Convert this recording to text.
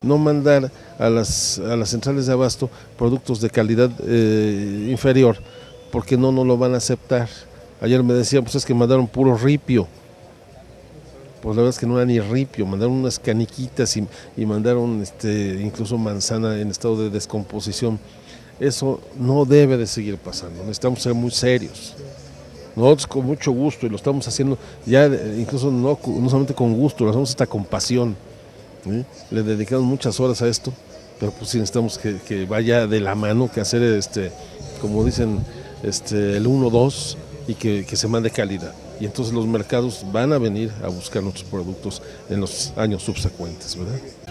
no mandar a las centrales de abasto productos de calidad inferior, porque no lo van a aceptar. Ayer me decían, pues es que mandaron puro ripio. Pues la verdad es que no era ni ripio, mandaron unas caniquitas y mandaron incluso manzana en estado de descomposición. Eso no debe de seguir pasando, necesitamos ser muy serios. Nosotros con mucho gusto, y lo estamos haciendo ya, incluso no solamente con gusto, lo hacemos hasta con pasión. ¿Sí? Le dedicamos muchas horas a esto, pero pues sí necesitamos que vaya de la mano, que hacer como dicen, el 1-2 y que se mande calidad. Y entonces los mercados van a venir a buscar nuestros productos en los años subsecuentes, ¿verdad?